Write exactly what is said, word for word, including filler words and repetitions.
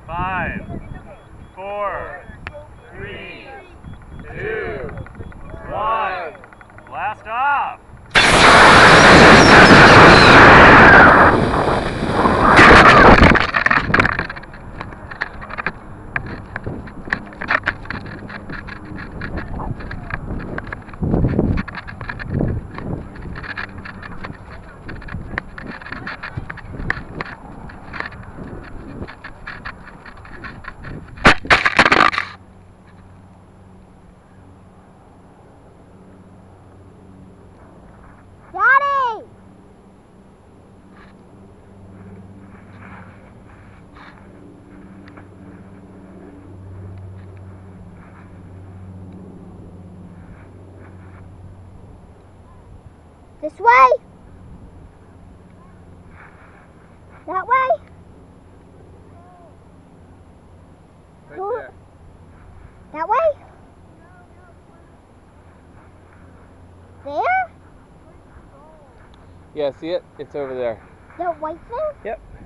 Five, four, three, two, one. Blast off! Daddy! This way? That way? Right Go- there. That way? There? Yeah, see it? It's over there. The white thing? Yep.